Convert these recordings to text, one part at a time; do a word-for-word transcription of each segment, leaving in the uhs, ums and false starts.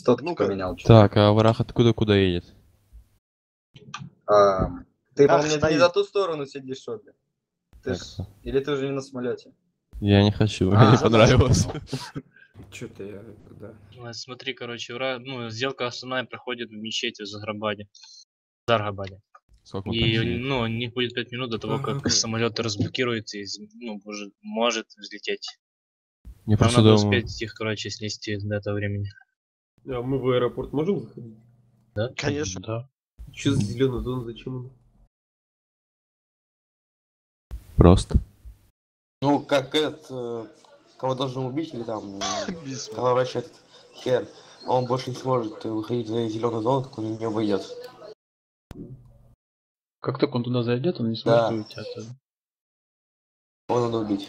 частотки Ну-ка. поменял. Так, а враг откуда куда едет? А, ты, Ах, по-моему, не, стоит. не за ту сторону сидишь, что ли? Ты Так, ж... что? Или ты уже не на самолете? Я не хочу, А, мне не за нашим. понравилось. Что-то я, да. Ну, смотри, короче, ура, ну, сделка основная проходит в мечети в Заграбаде. В Заргабаде. Сколько он там И, сидит? ну, у них будет пять минут до того, как Ага. самолет разблокируется и, ну, может, может взлететь. Я Нам просто надо думаю... успеть их, короче, снести до этого времени. А мы в аэропорт можем заходить? Да? Конечно. Да. Что за зеленая зона, зачем она? Просто. Ну, как этот, э, кого должен убить, или там, э, кого врач этот хер, он больше не сможет э, выходить за зеленую зону, как он не выйдет. Как только он туда зайдет, он не сможет Да. уйти оттуда. Его надо убить.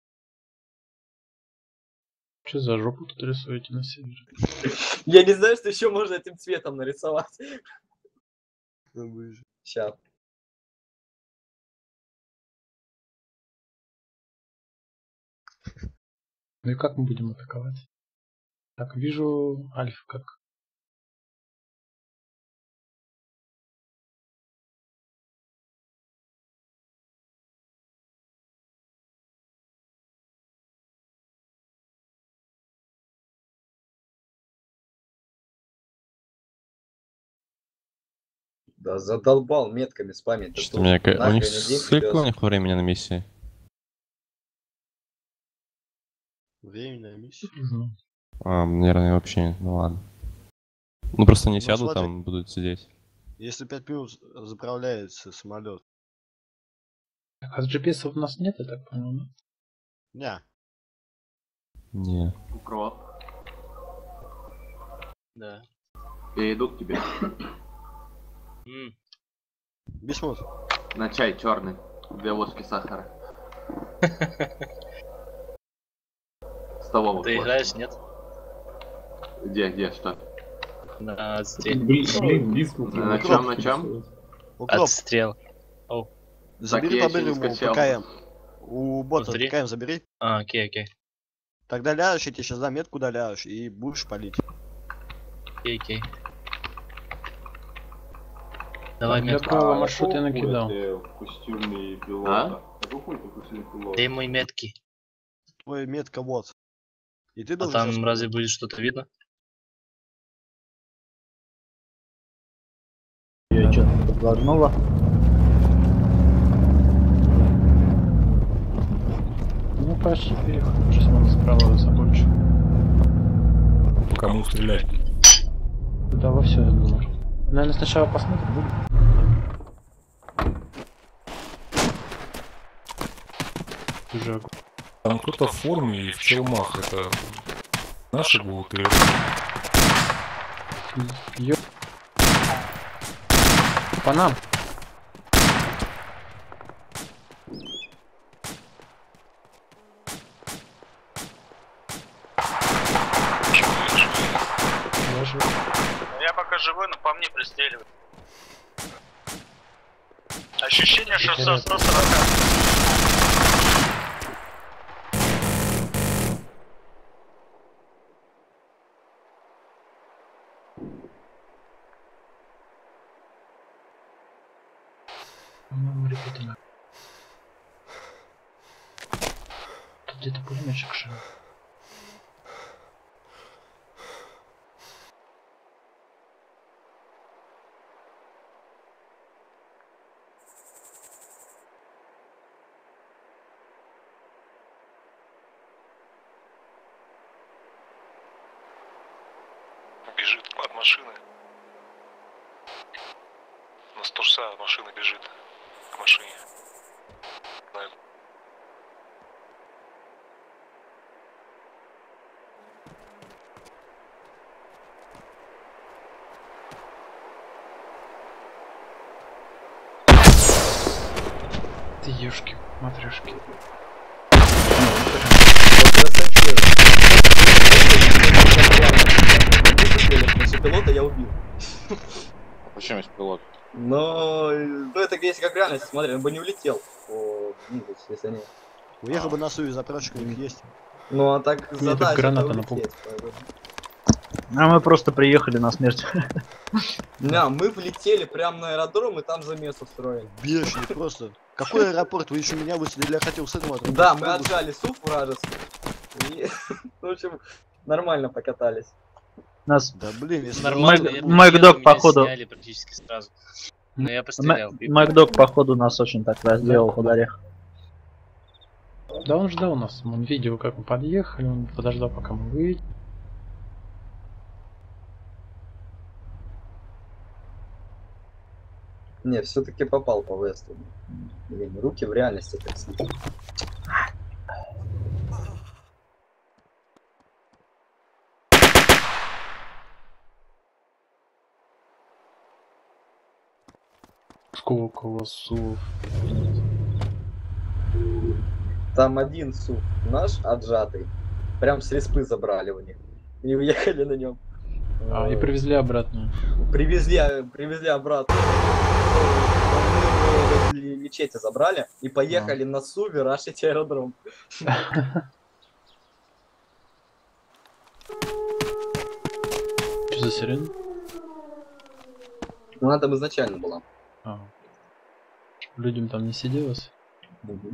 Что за жопу тут рисуете на севере? Я не знаю, что еще можно этим цветом нарисовать. Сейчас. Ну и как мы будем атаковать? Так, вижу Альфа как. Да задолбал метками спамить. Что у меня... ка- У них сколько у них времени на миссии? Временная миссия. Ну, А, наверное, вообще... Ну ладно. Ну просто не Ну, сядут смотри. там, будут сидеть. Если пять минут заправляется самолет. так, а джи пи эс у нас нет, я так понял, да? Ня. Не. Укроп. Да. Я иду к тебе. М, Бисмут. На чай черный. Две ложки сахара. Столовых Ты ложек. играешь, нет? Где, где, что? На отстрел. Блин, блин, дискнул. На чем, на чем? Укроп. Отстрел. Забери я по еще не ему скачал. ПКМ. У бота Внутри? ПКМ забери. А, окей, окей. Тогда ляжешь, я тебе сейчас дам метку, куда ляжешь, и будешь палить. Окей, окей. Давай Для метку. правого маршрута я накидал. Костюмный А? пилота. Какой ты костюмный пилот? Дай мой метки. Твой метка вот. И ты А должен там сейчас- разве будет что-то видно? Я что-то подгорнула. Ну почти переход. Сейчас надо справа за собой. Кому стрелять? Да, во все, я думаю. Наверное, сначала посмотрим, будем. Уже Там кто-то в форме и в челмах. Это наши будут или... Ё... По нам. Я жив. Я пока живой, но по мне пристреливают. Ощущение, что со сто сорока. По-моему, ребята, на- Тут где-то пулеметчик шел. Бежит от машины. На сто шестьдесят от машины бежит. К машине. Знаю. Ты ёшки, матрешки. Пилота я убил. Почему есть пилот? Но ну, это если как реальность, смотри, он бы не улетел. По... Ну, то есть, если они... Уехал бы на Суе, заправочка у них есть. Ну а так тут задача граната это на улететь, поэтому. А мы просто приехали на смерть. Не, мы влетели прямо на аэродром и там замес устроили. Бешеный просто. Какой аэропорт? Вы еще меня высадили, я хотел с этого аэропорта. Да, мы отжали суп вражеский. И, в общем, нормально покатались. Нас... Да блин, если... Нормально, Мэг- я Мэгдок, приехал, меня походу- сняли практически сразу. Но я пострелял. и- Макдок, походу, нас очень так разделал под орех. Да он ждал нас. Он видел, как мы подъехали, он подождал, пока мы выйдем. Не, все-таки попал по Весту. Блин, руки в реальности так слишком. Сколько у вас сувов? Там один суп наш отжатый. Прям с респы забрали у них. И уехали на нем. А, и привезли обратно. Привезли, привезли обратно. Мы его возле мечети забрали и поехали на Суве рашить аэродром. Что за сирена? Ну она там изначально была. А. Людям там не сиделось? Угу.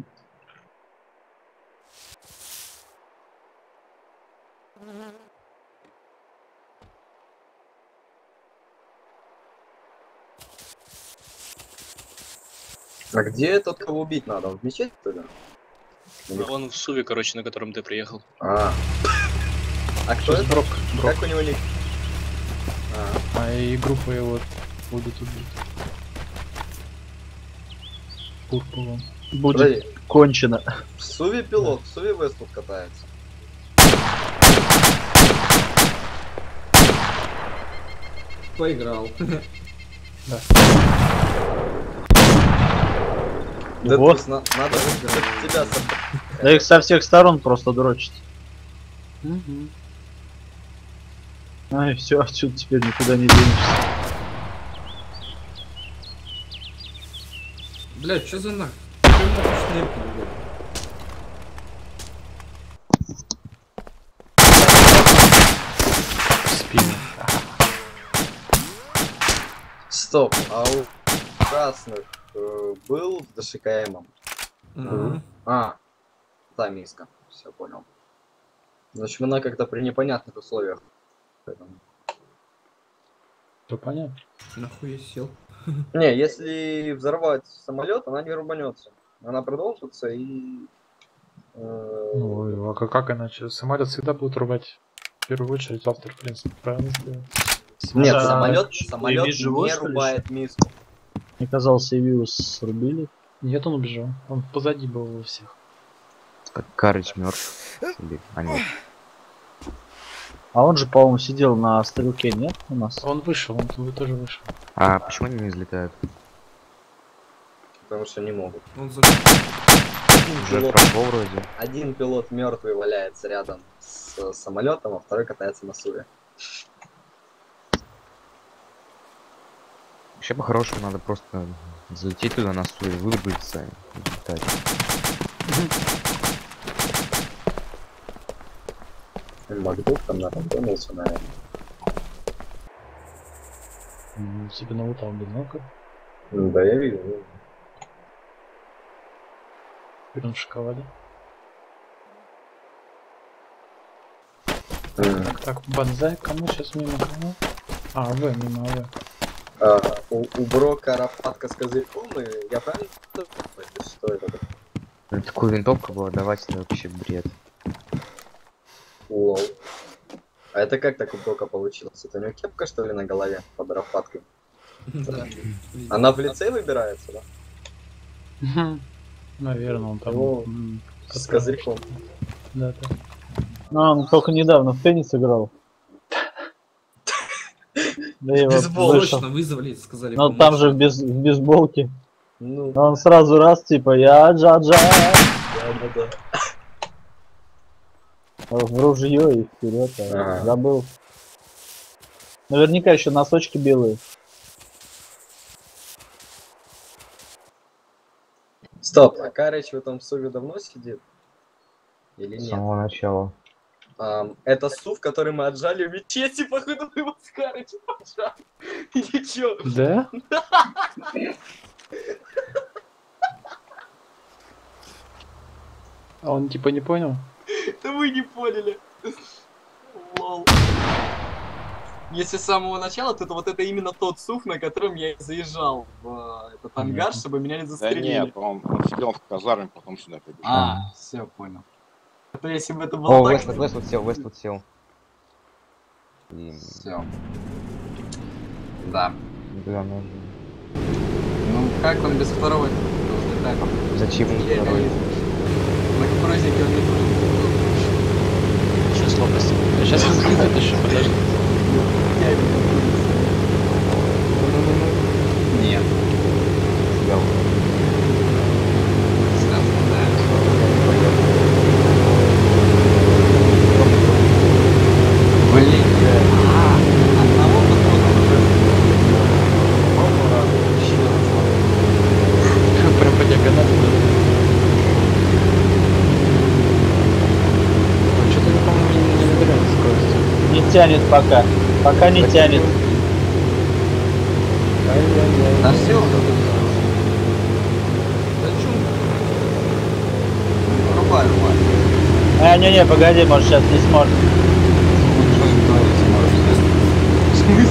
А где тот, кого убить надо? В мечеть тогда? Он в Суве, короче, на котором ты приехал. А. А кто это? Брок. Брок. Как у него ник? А. А и группа его будет убить. Пурпуром. Будет Подожди. кончено. В Суве пилот, в Суве Вест тут катается. Поиграл. Да. Да Вот. то есть на- надо же тебя со- Да их со всех сторон просто дрочит. Угу. Ну и все, отсюда теперь никуда не денешься. Блять, что за нах? Чё нахуй шнепки, блядь? Спину. Стоп, а у красных э, был с ДШКМом? Ага. А, да, миска. Все понял. Значит, она как-то при непонятных условиях. Поэтому- То понятно. Нахуй сел. Не, если взорвать самолет, она не рубанется. Она продолжится и. э, Ну, а как, как иначе? Самолет всегда будут рубать. В первую очередь автор, в принципе, правильно сделал. Нет, Да, самолет, чё, самолет Эви живой, не что ли, рубает миску. Мне казалось, Эвиус срубили. Нет, он убежал. Он позади был у всех. Как Карыч мертв. Или... А нет. А он же, по-моему, сидел на стрелке, нет, у нас? Он вышел, он туда тоже вышел. А почему они не взлетают? Потому что не могут. Он за... Один Уже пилот, прошел вроде. один пилот мертвый валяется рядом с самолетом, а второй катается на Суве. Вообще по-хорошему надо просто залететь туда на суе, вырубиться и летать. Макдук там напомнился, наверное. М, Себе налутал бинокль. Ну да, я вижу. Теперь он в шоколаде. М. Так, так, банзай, кому сейчас мимо кого? А, вы мимо АВ. А, у, у Брока Арапатка с козырьком, и я правильно понимаю, что это? такое? Ну, такую винтовку было давать, это вообще бред. Лол. А это как так у Брока получилось? Это у него кепка, что ли, на голове под Арапаткой? Да. Она в лице выбирается, да? Наверное, он там... О, м, С который- козырьком. Да, да. Ну, он только недавно в теннис играл. Да и вот Бейсбол, вышел. Точно, вызвали, сказали. Ну помочь. там же в, без, в бейсболке. Ну, Он сразу раз, типа, я джа-джа. да-да-да. В ружье и вперед. Ага. Забыл. Наверняка еще носочки белые. Стоп, а Карыч в этом Суве давно сидит? Или С нет? самого начала. Ам, это сув, который мы отжали в мечети, походу мы его с Карычем отжали. Или чё? Да? А он типа не понял? Да вы не поняли. Лол. Если с самого начала, то это вот это именно тот сув, на котором я и заезжал в э, этот ангар, чтобы меня не Да застрелили. нет, он, он сидел в казарме, потом сюда прибежал. А, все, понял. Это если бы это было О, так... Вествуд, Вествуд сел, Вествуд сел. И... Все. Да. Да, ну... Ну, как он без второго должен летать? Зачем ему Я второй? не- На круизе он не должен. Сейчас лопасти. Сейчас взлетит еще, подожди. Я его не Нет. Сел. Сказано, да. Блин. А, одного патрона уже. Еще раз. Прям по диагонали. Что-то не, по-моему, не, не набирает скорости. Не тянет пока. Пока не тянет. Ай-яй-яй. Да все, Да чё? рубай, рубай. А, не-не, погоди, может сейчас не сможет. В смысле?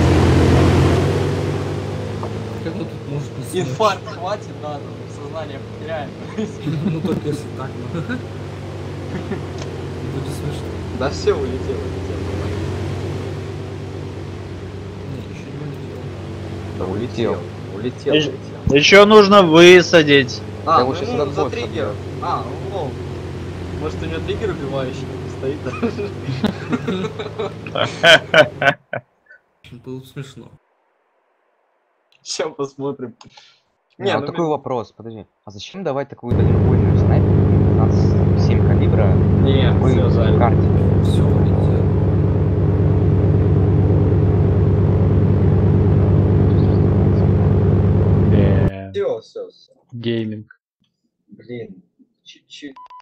Как он тут может не смочь? Инфаркт хватит, да, там сознание потеряем. Ну только если так, ну. Будет смешно. Да все, улетело, улетело. Не, еще не улетел. Да улетел. Улетел, Ещё- улетел. Еще нужно высадить. А, Да ну вот сейчас ему этот за бот триггер. собьёт. А, ну лол. Может у него триггер убивающий стоит? Было бы смешно. Сейчас посмотрим. Не, Не, вот ну такой вопрос, подожди. А зачем давать такую дальнобойную снайперку пятнадцать семь калибра Не, такой всё жаль. карте? Все улетел. Э, Все, все, все. Гейминг. Блин, чуть-чуть.